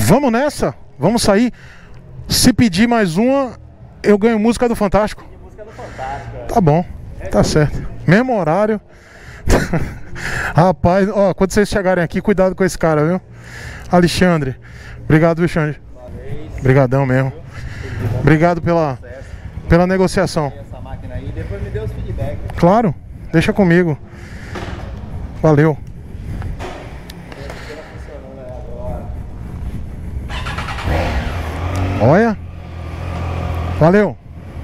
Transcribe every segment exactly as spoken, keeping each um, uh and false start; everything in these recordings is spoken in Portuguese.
Vamos nessa? Vamos sair? Se pedir mais uma, eu ganho música do Fantástico. Música do Fantástico. Tá bom, tá certo. Mesmo horário. Rapaz, ó, quando vocês chegarem aqui, cuidado com esse cara, viu? Alexandre. Obrigado, Alexandre. Obrigadão mesmo. Obrigado pela, pela negociação. Essa máquina aí, depois me dê os feedbacks. Claro, deixa comigo. Valeu. Olha. Valeu.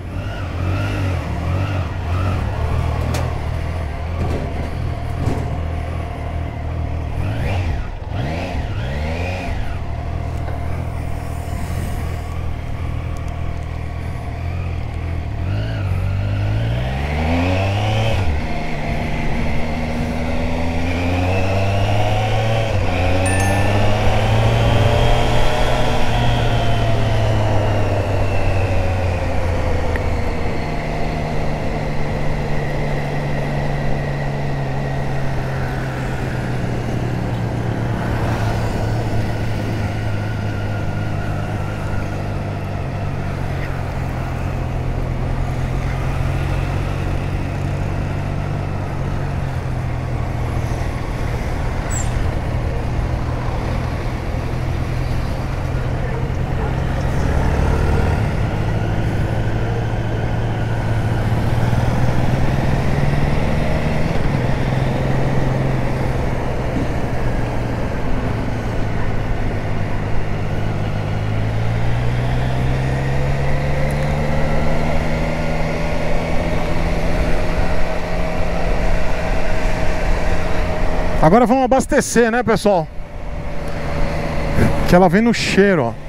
Agora vamos abastecer, né, pessoal? Que ela vem no cheiro, ó.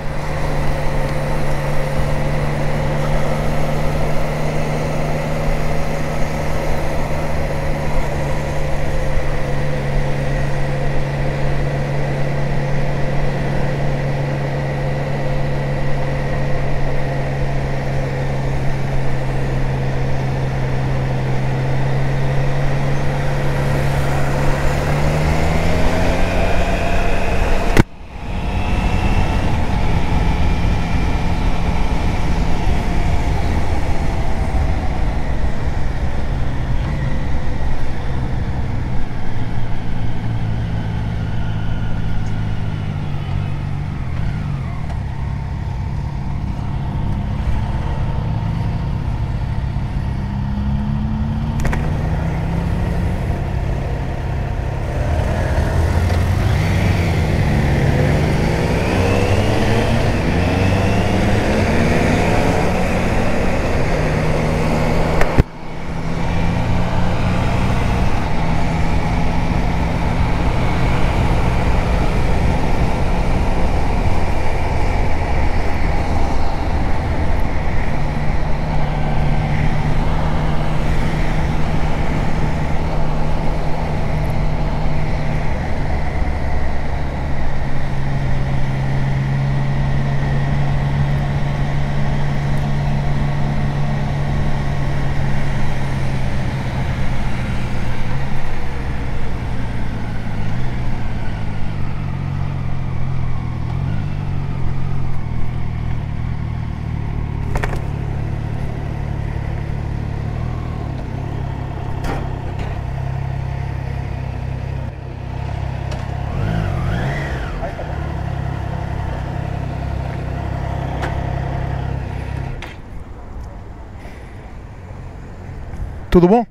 Tudo bom?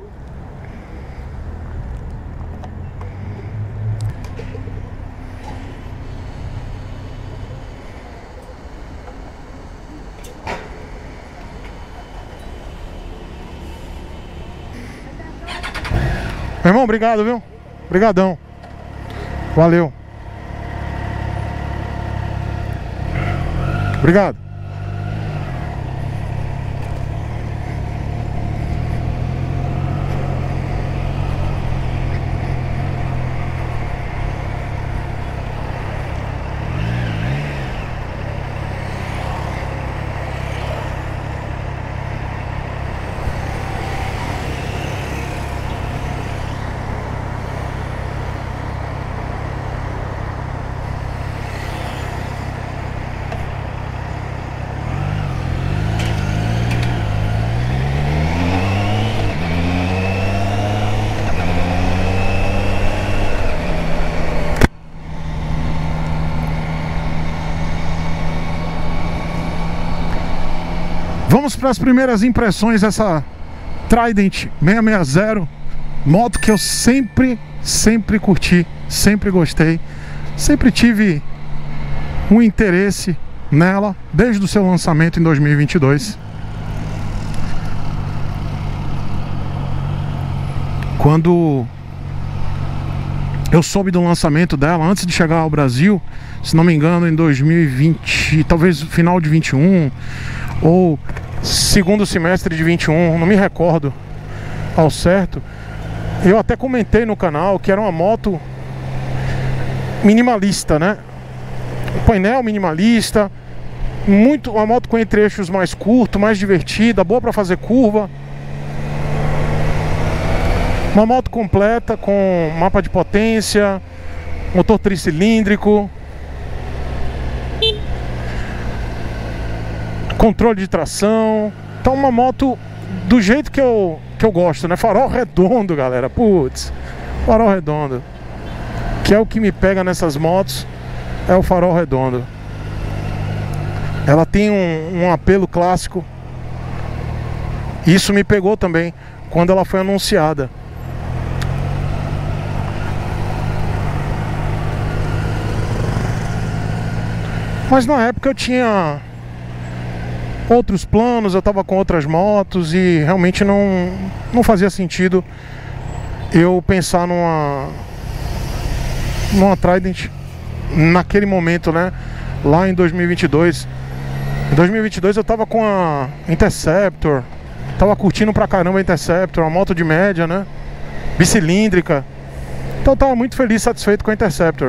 Meu irmão, obrigado, viu? Obrigadão. Valeu. Obrigado. Vamos para as primeiras impressões dessa Trident seiscentos e sessenta, moto que eu sempre, sempre curti, sempre gostei, sempre tive um interesse nela desde o seu lançamento em dois mil e vinte e dois. Quando eu soube do lançamento dela, antes de chegar ao Brasil, se não me engano em dois mil e vinte, talvez final de vinte e um ou segundo semestre de vinte e um, não me recordo ao certo, eu até comentei no canal que era uma moto minimalista, né? O painel minimalista, muito, uma moto com entre-eixos mais curto, mais divertida, boa para fazer curva. Uma moto completa com mapa de potência, motor tricilíndrico, controle de tração. Então uma moto do jeito que eu, que eu gosto, né? Farol redondo, galera. Putz, farol redondo, que é o que me pega nessas motos, é o farol redondo. Ela tem um, um apelo clássico. Isso me pegou também quando ela foi anunciada. Mas na época eu tinha outros planos, eu estava com outras motos e realmente não, não fazia sentido eu pensar numa numa Trident naquele momento, né? Lá em dois mil e vinte e dois. Em dois mil e vinte e dois eu estava com a Interceptor, estava curtindo pra caramba a Interceptor, uma moto de média, né? Bicilíndrica. Então eu estava muito feliz, satisfeito com a Interceptor.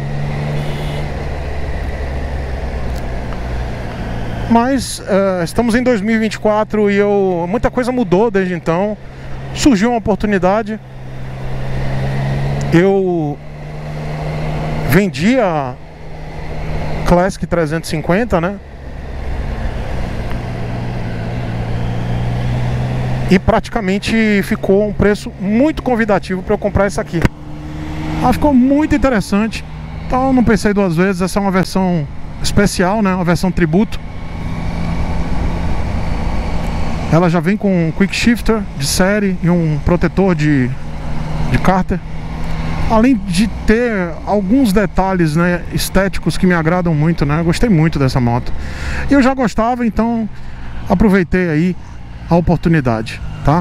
Mas uh, estamos em dois mil e vinte e quatro e eu, muita coisa mudou desde então. Surgiu uma oportunidade. Eu vendi a Classic trezentos e cinquenta, né? E praticamente ficou um preço muito convidativo para eu comprar essa aqui. Ela ficou muito interessante. Então eu não pensei duas vezes. Essa é uma versão especial, né? Uma versão tributo. Ela já vem com um quick shifter de série e um protetor de, de cárter. Além de ter alguns detalhes, né, estéticos que me agradam muito, né? Eu gostei muito dessa moto. E eu já gostava, então aproveitei aí a oportunidade, tá?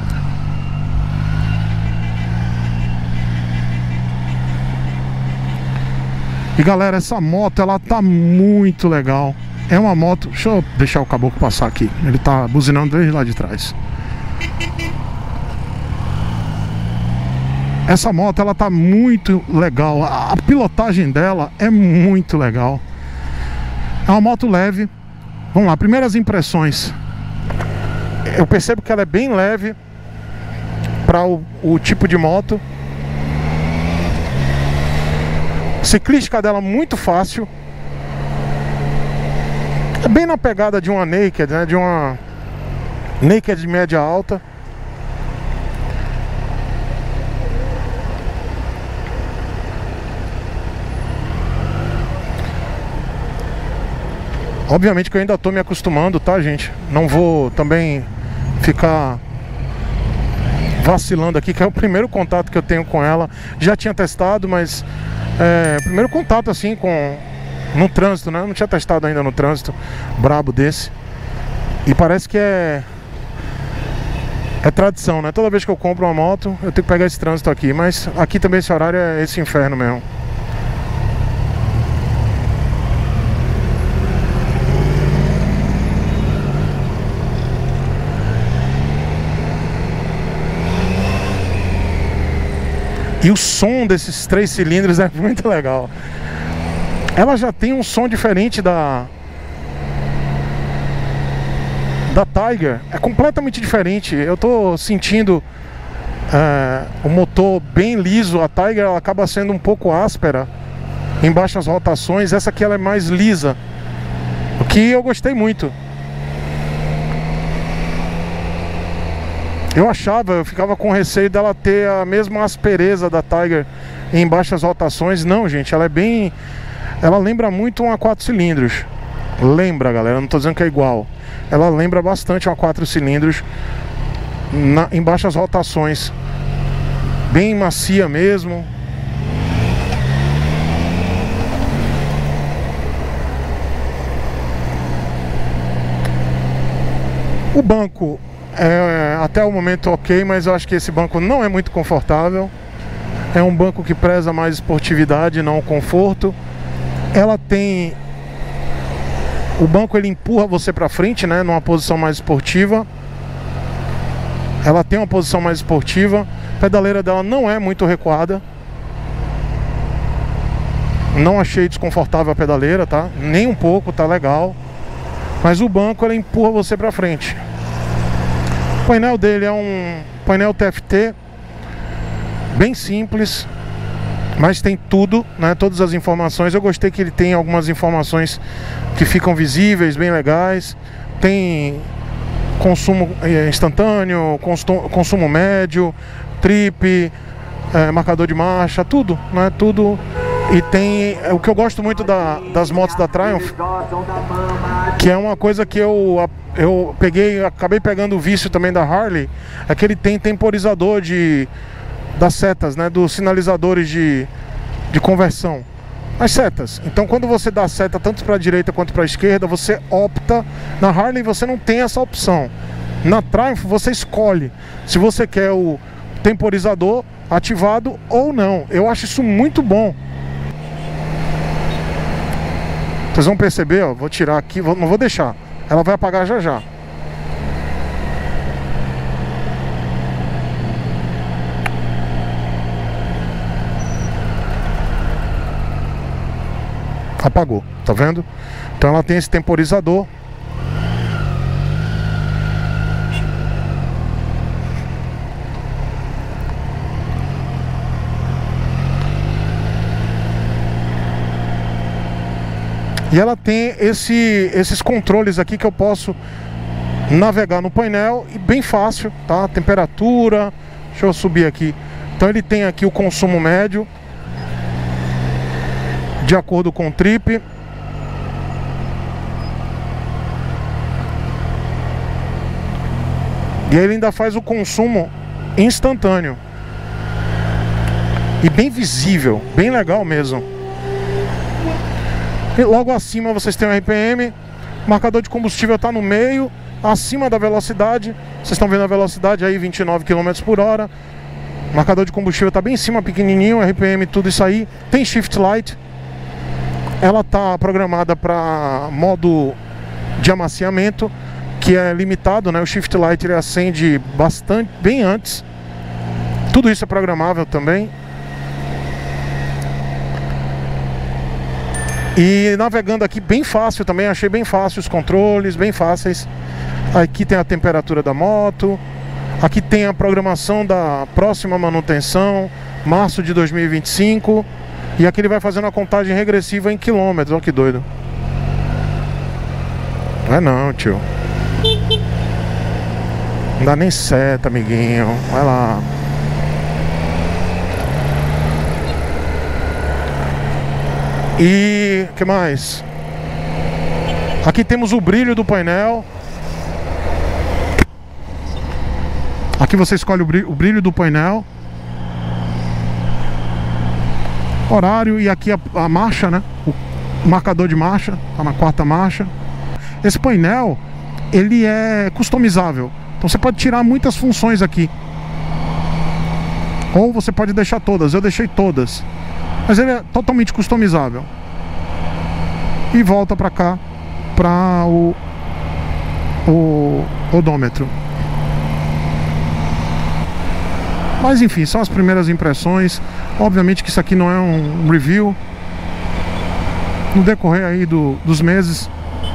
E galera, essa moto, ela tá muito legal. É uma moto... Deixa eu deixar o caboclo passar aqui. Ele tá buzinando desde lá de trás. Essa moto, ela tá muito legal. A pilotagem dela é muito legal. É uma moto leve. Vamos lá, primeiras impressões. Eu percebo que ela é bem leve para o, o tipo de moto. Ciclística dela muito fácil. É bem na pegada de uma Naked, né? De uma Naked de média alta. Obviamente que eu ainda tô me acostumando, tá, gente? Não vou também ficar vacilando aqui, que é o primeiro contato que eu tenho com ela. Já tinha testado, mas é, primeiro contato assim com no trânsito, né? Eu não tinha testado ainda no trânsito brabo desse. E parece que é é tradição, né? Toda vez que eu compro uma moto, eu tenho que pegar esse trânsito aqui. Mas aqui também esse horário é esse inferno mesmo. E o som desses três cilindros é muito legal. Ela já tem um som diferente da da Tiger. É completamente diferente. Eu tô sentindo é, o motor bem liso. A Tiger ela acaba sendo um pouco áspera em baixas rotações. Essa aqui ela é mais lisa, o que eu gostei muito. Eu achava, eu ficava com receio dela ter a mesma aspereza da Tiger em baixas rotações. Não, gente, ela é bem... Ela lembra muito uma quatro cilindros. Lembra, galera, não tô dizendo que é igual. ela lembra bastante uma quatro cilindros na, em baixas rotações, bem macia mesmo. O banco é até o momento ok, mas eu acho que esse banco não é muito confortável. É um banco que preza mais esportividade, não conforto. Ela tem... O banco ele empurra você para frente, né, numa posição mais esportiva. Ela tem uma posição mais esportiva. A pedaleira dela não é muito recuada. Não achei desconfortável a pedaleira, tá? Nem um pouco, tá legal. Mas o banco ele empurra você para frente. O painel dele é um painel T F T bem simples, mas tem tudo, né? Todas as informações. Eu gostei que ele tem algumas informações que ficam visíveis, bem legais. Tem consumo instantâneo, consumo médio, trip, é, marcador de marcha, tudo, né? Tudo. E tem o que eu gosto muito da, das motos da Triumph, que é uma coisa que eu, eu peguei, acabei pegando o vício também da Harley, é que ele tem temporizador de, das setas, né? Dos sinalizadores de, de conversão. As setas. Então quando você dá a seta tanto para a direita quanto para a esquerda, você opta. Na Harley você não tem essa opção. Na Triumph você escolhe se você quer o temporizador ativado ou não. Eu acho isso muito bom. Vocês vão perceber, ó, vou tirar aqui, vou, não vou deixar. Ela vai apagar já já. Apagou, tá vendo? Então ela tem esse temporizador. E ela tem esse, esses controles aqui que eu posso navegar no painel e bem fácil, tá? Temperatura, deixa eu subir aqui. Então ele tem aqui o consumo médio de acordo com o trip. E ele ainda faz o consumo instantâneo. E bem visível, bem legal mesmo. E logo acima vocês têm o R P M. O marcador de combustível está no meio, acima da velocidade. Vocês estão vendo a velocidade aí, vinte e nove quilômetros por hora. O marcador de combustível está bem em cima, pequenininho. R P M, tudo isso aí. Tem Shift Light. Ela está programada para modo de amaciamento, que é limitado, né? O Shift Light ele acende bastante, bem antes. Tudo isso é programável também. E navegando aqui bem fácil também, achei bem fácil os controles, bem fáceis. Aqui tem a temperatura da moto. Aqui tem a programação da próxima manutenção, março de dois mil e vinte e cinco. E aqui ele vai fazendo a contagem regressiva em quilômetros, olha que doido. Não é não, tio. Não dá nem seta, amiguinho. Vai lá. E o que mais? Aqui temos o brilho do painel. Aqui você escolhe o brilho, o brilho do painel, horário e aqui a, a marcha, né? O marcador de marcha, tá na quarta marcha. Esse painel, ele é customizável. Então você pode tirar muitas funções aqui. Ou você pode deixar todas. Eu deixei todas. Mas ele é totalmente customizável. E volta pra cá, pra o, o odômetro. Mas enfim, são as primeiras impressões. Obviamente que isso aqui não é um review. No decorrer aí do, dos meses,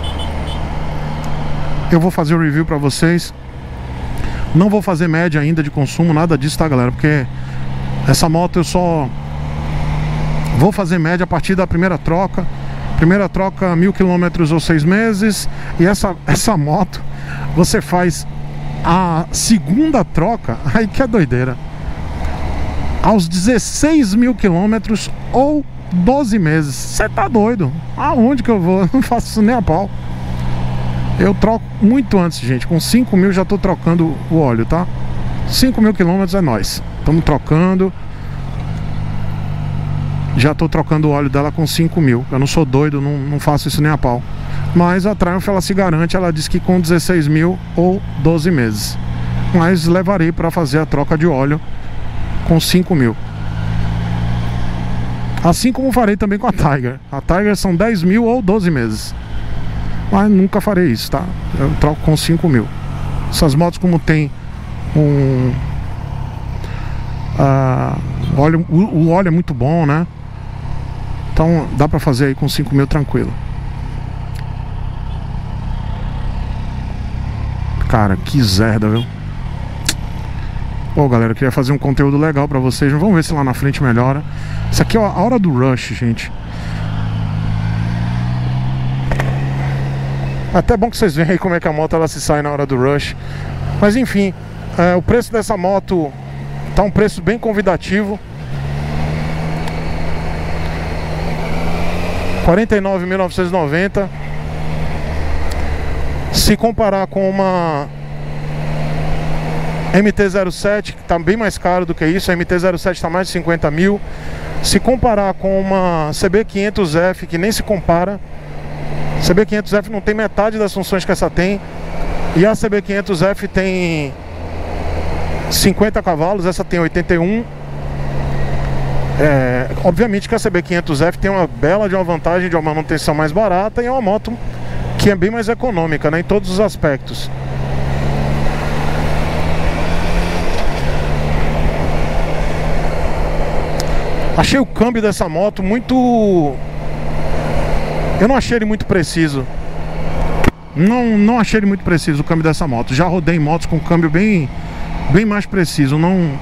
eu vou fazer o review pra vocês. Não vou fazer média ainda de consumo, nada disso, tá, galera? Porque essa moto eu só vou fazer média a partir da primeira troca. Primeira troca, mil quilômetros ou seis meses. E essa, essa moto, você faz a segunda troca, aí que é doideira, aos dezesseis mil quilômetros ou doze meses. Você tá doido? Aonde que eu vou? Eu não faço isso nem a pau. Eu troco muito antes, gente. Com cinco mil já tô trocando o óleo, tá? cinco mil quilômetros é nóis. Estamos trocando. Já tô trocando o óleo dela com cinco mil. Eu não sou doido, não, não faço isso nem a pau. Mas a Triumph, ela se garante. Ela diz que com dezesseis mil ou doze meses. Mas levarei para fazer a troca de óleo com cinco mil. Assim como farei também com a Tiger. A Tiger são dez mil ou doze meses. Mas nunca farei isso, tá? Eu troco com cinco mil. Essas motos, como tem um... Uh, óleo, o, o óleo é muito bom, né? Então dá pra fazer aí com cinco mil tranquilo. Cara, que zerda, viu? Pô, galera, eu queria fazer um conteúdo legal pra vocês. Vamos ver se lá na frente melhora. Isso aqui é a hora do rush, gente. Até bom que vocês veem aí como é que a moto ela se sai na hora do rush. Mas enfim, é, o preço dessa moto tá um preço bem convidativo. quarenta e nove mil novecentos e noventa. Se comparar com uma M T zero sete, que está bem mais caro do que isso, a M T zero sete está mais de cinquenta mil. Se comparar com uma C B quinhentos F, que nem se compara, C B quinhentos F não tem metade das funções que essa tem. E a C B quinhentos F tem cinquenta cavalos, essa tem oitenta e um. É, obviamente que a C B quinhentos F tem uma bela de uma vantagem de uma manutenção mais barata e é uma moto que é bem mais econômica, né, em todos os aspectos. Achei o câmbio dessa moto muito... Eu não achei ele muito preciso. Não, não achei ele muito preciso, o câmbio dessa moto. Já rodei motos com câmbio bem, bem mais preciso. Não...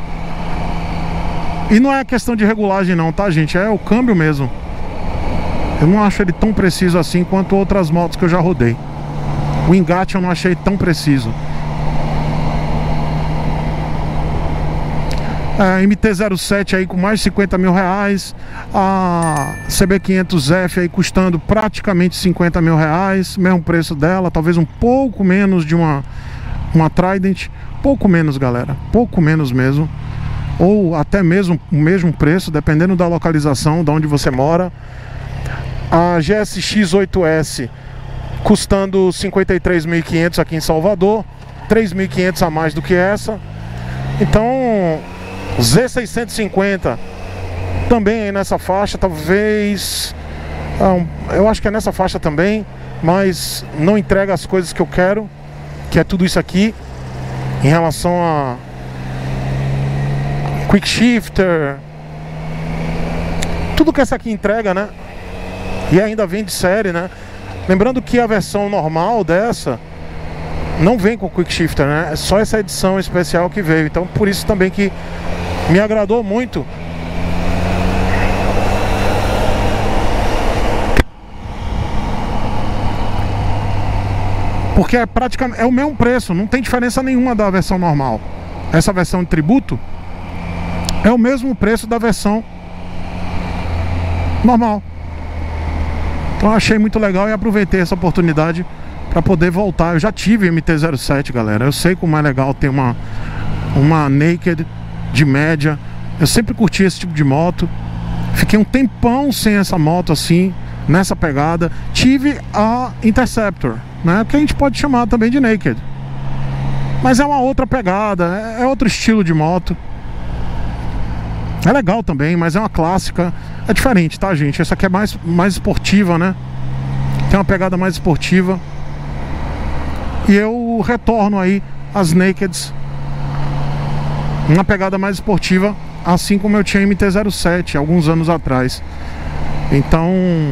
E não é questão de regulagem não, tá, gente? É o câmbio mesmo. Eu não acho ele tão preciso assim quanto outras motos que eu já rodei. O engate eu não achei tão preciso. É, M T zero sete aí com mais de cinquenta mil reais. A C B quinhentos F aí custando praticamente cinquenta mil reais. Mesmo preço dela, talvez um pouco menos de uma, uma Trident. Pouco menos, galera. Pouco menos mesmo. Ou até mesmo o mesmo preço, dependendo da localização, de onde você mora. A G S X oito S custando cinquenta e três mil e quinhentos aqui em Salvador, três mil e quinhentos a mais do que essa. Então, Z seiscentos e cinquenta também aí nessa faixa, talvez, eu acho que é nessa faixa também, mas não entrega as coisas que eu quero, que é tudo isso aqui, em relação a Quick Shifter, tudo que essa aqui entrega, né? E ainda vem de série, né? Lembrando que a versão normal dessa não vem com Quick Shifter, né? É só essa edição especial que veio. Então por isso também que me agradou muito. Porque é praticamente é o mesmo preço, não tem diferença nenhuma da versão normal. Essa versão de tributo é o mesmo preço da versão normal. Então eu achei muito legal e aproveitei essa oportunidade para poder voltar. Eu já tive M T zero sete, galera. Eu sei como é legal ter uma, uma Naked de média. Eu sempre curti esse tipo de moto. Fiquei um tempão sem essa moto assim, nessa pegada. Tive a Interceptor, né, que a gente pode chamar também de Naked. Mas é uma outra pegada, é outro estilo de moto. É legal também, mas é uma clássica. É diferente, tá, gente? Essa aqui é mais, mais esportiva, né? Tem uma pegada mais esportiva. E eu retorno aí as Nakeds, uma pegada mais esportiva, assim como eu tinha M T zero sete alguns anos atrás. Então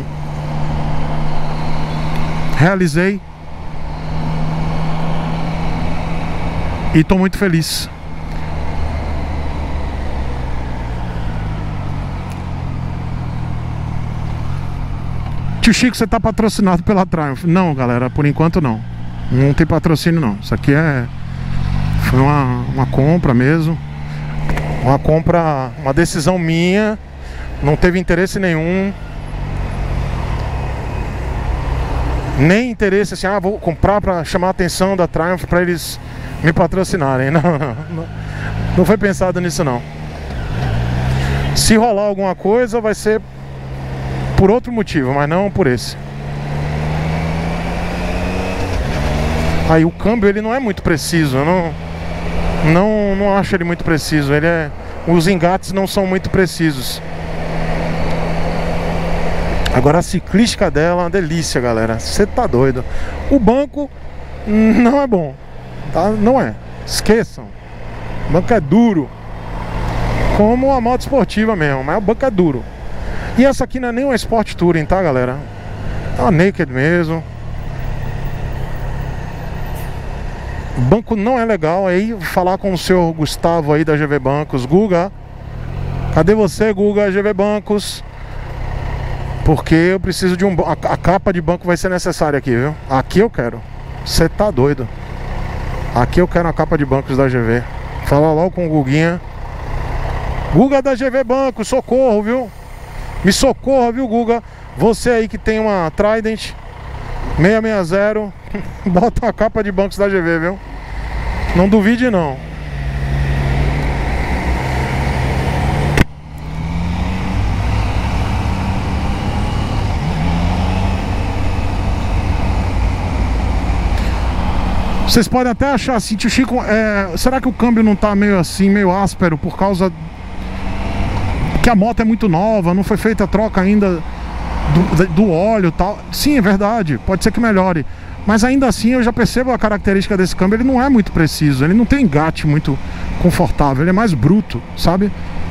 realizei e tô muito feliz. Tio Chico, você tá patrocinado pela Triumph? Não, galera, por enquanto não. Não tem patrocínio não. Isso aqui é... Foi uma, uma compra mesmo. Uma compra, uma decisão minha. Não teve interesse nenhum. Nem interesse assim, ah, vou comprar para chamar a atenção da Triumph para eles me patrocinarem. Não, não, não, não foi pensado nisso não. Se rolar alguma coisa vai ser por outro motivo, mas não por esse. Aí o câmbio ele não é muito preciso, eu não, não, não acho ele muito preciso. Ele é, os engates não são muito precisos. Agora a ciclística dela é uma delícia, galera. Você tá doido. O banco não é bom, tá? Não é. Esqueçam. O banco é duro, como a moto esportiva mesmo, mas o banco é duro. E essa aqui não é nem uma Sport Touring, tá, galera? É uma Naked mesmo. O banco não é legal. Aí falar com o senhor Gustavo aí da G V Bancos. Guga, cadê você, Guga, G V Bancos? Porque eu preciso de um... A, a capa de banco vai ser necessária aqui, viu? Aqui eu quero. Você tá doido. Aqui eu quero a capa de bancos da G V. Fala logo com o Guguinha. Guga da G V Bancos, socorro, viu? Me socorra, viu, Guga? Você aí que tem uma Trident seiscentos e sessenta, bota a capa de bancos da G V, viu? Não duvide não. Vocês podem até achar assim, tio Chico, é, será que o câmbio não tá meio assim, meio áspero por causa que a moto é muito nova, não foi feita a troca ainda do, do óleo e tal? Sim, é verdade, pode ser que melhore, mas ainda assim eu já percebo a característica desse câmbio. Ele não é muito preciso, ele não tem engate muito confortável, ele é mais bruto, sabe?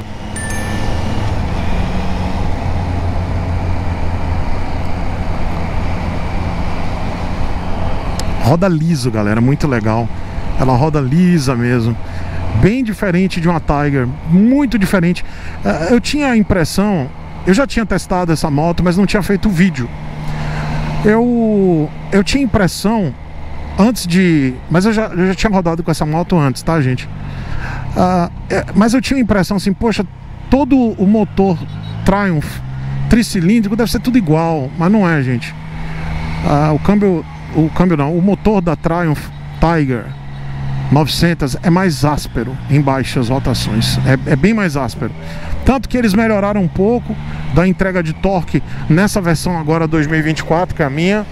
Roda liso, galera, muito legal. Ela roda lisa mesmo. Bem diferente de uma Tiger, muito diferente. Eu tinha a impressão, eu já tinha testado essa moto, mas não tinha feito vídeo. Eu, eu tinha impressão, antes de... Mas eu já, eu já tinha rodado com essa moto antes, tá, gente? Uh, é, mas eu tinha a impressão assim, poxa, todo o motor Triumph tricilíndrico deve ser tudo igual, mas não é, gente. Uh, o câmbio... O câmbio não, o motor da Triumph Tiger novecentos é mais áspero em baixas rotações, é, é bem mais áspero. Tanto que eles melhoraram um pouco da entrega de torque nessa versão agora dois mil e vinte e quatro, que é a minha,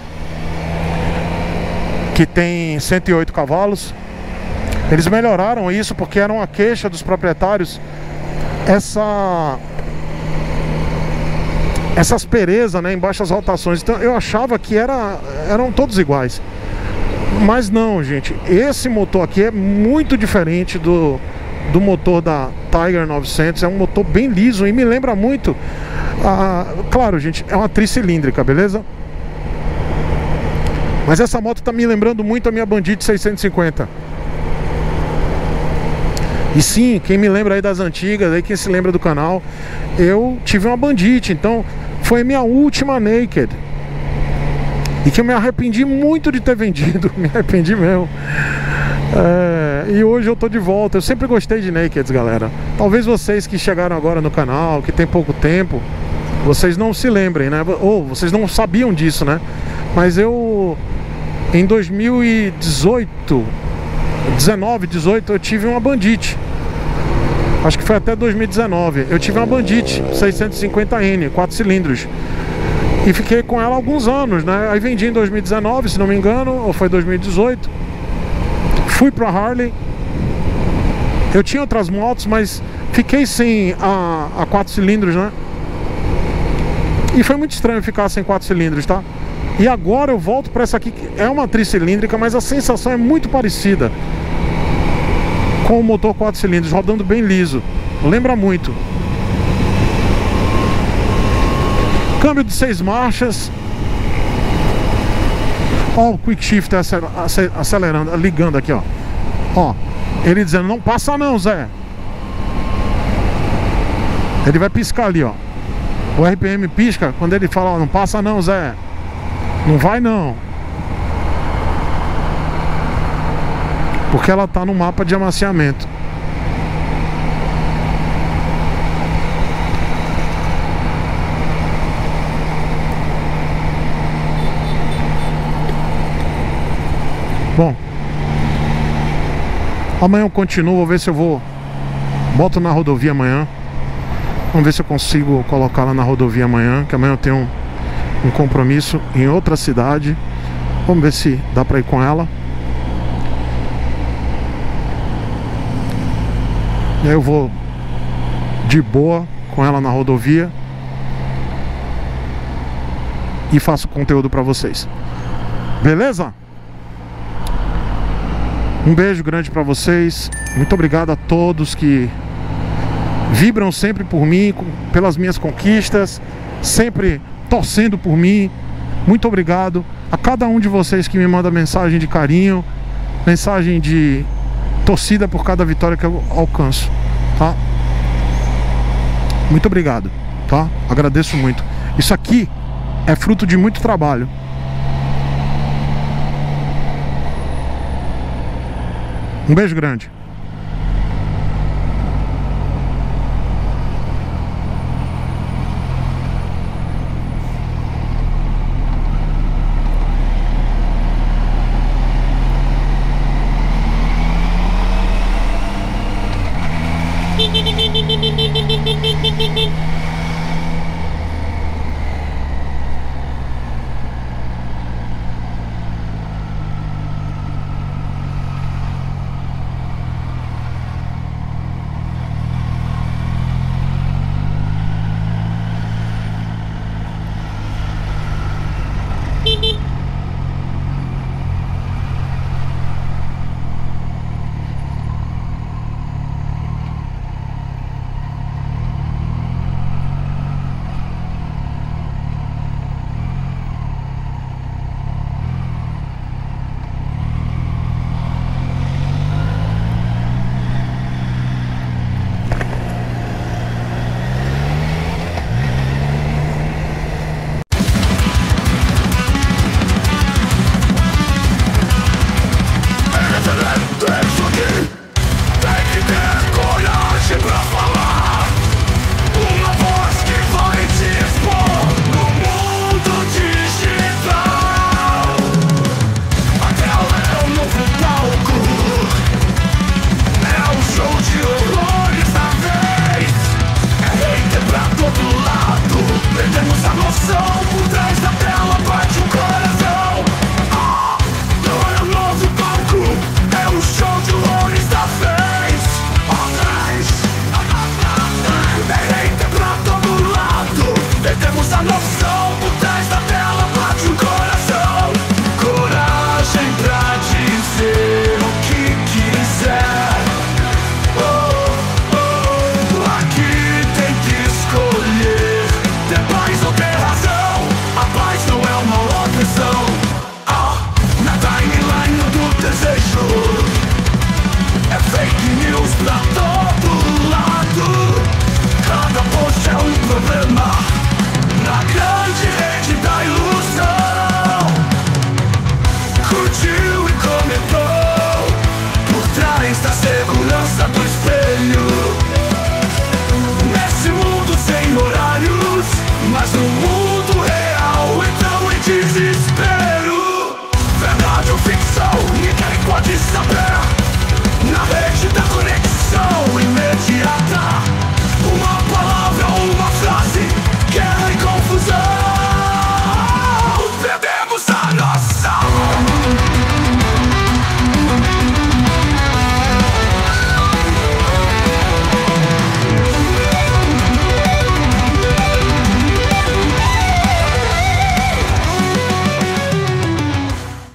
que tem cento e oito cavalos. Eles melhoraram isso porque era uma queixa dos proprietários essa... essa aspereza, né, em baixas rotações. Então eu achava que era, eram todos iguais, mas não, gente. Esse motor aqui é muito diferente do, do motor da Tiger novecentos. É um motor bem liso e me lembra muito a, claro, gente, é uma tricilíndrica, beleza? Mas essa moto tá me lembrando muito a minha Bandit seiscentos e cinquenta. E sim, quem me lembra aí das antigas, aí quem se lembra do canal, eu tive uma Bandit, então foi minha última Naked. E que eu me arrependi muito de ter vendido, me arrependi mesmo. É, e hoje eu tô de volta. Eu sempre gostei de Nakeds, galera. Talvez vocês que chegaram agora no canal, que tem pouco tempo, vocês não se lembrem, né? Ou vocês não sabiam disso, né? Mas eu, em dois mil e dezoito, dezenove, dezoito, eu tive uma Bandit. Acho que foi até dois mil e dezenove. Eu tive uma Bandit seiscentos e cinquenta N, quatro cilindros. E fiquei com ela alguns anos, né? Aí vendi em dois mil e dezenove, se não me engano, ou foi dois mil e dezoito. Fui pra Harley. Eu tinha outras motos, mas fiquei sem a, a quatro cilindros, né? E foi muito estranho ficar sem quatro cilindros, tá? E agora eu volto pra essa aqui, que é uma tricilíndrica, mas a sensação é muito parecida com o motor quatro cilindros, rodando bem liso. Lembra muito. Câmbio de seis marchas. Ó, o quick shift acelerando, ligando aqui, ó. Ó, ele dizendo, não passa não, Zé. Ele vai piscar ali, ó. O R P M pisca quando ele fala, ó, não passa não, Zé. Não vai não. Porque ela tá no mapa de amaciamento. Bom, amanhã eu continuo, vou ver se eu vou boto na rodovia amanhã. Vamos ver se eu consigo colocar lá na rodovia amanhã, que amanhã eu tenho um, um compromisso em outra cidade. Vamos ver se dá pra ir com ela. E aí eu vou de boa com ela na rodovia e faço conteúdo pra vocês. Beleza? Um beijo grande pra vocês. Muito obrigado a todos que vibram sempre por mim, pelas minhas conquistas, sempre torcendo por mim. Muito obrigado a cada um de vocês que me manda mensagem de carinho, mensagem de torcida por cada vitória que eu alcanço, tá? Muito obrigado, tá? Agradeço muito. Isso aqui é fruto de muito trabalho. Um beijo grande.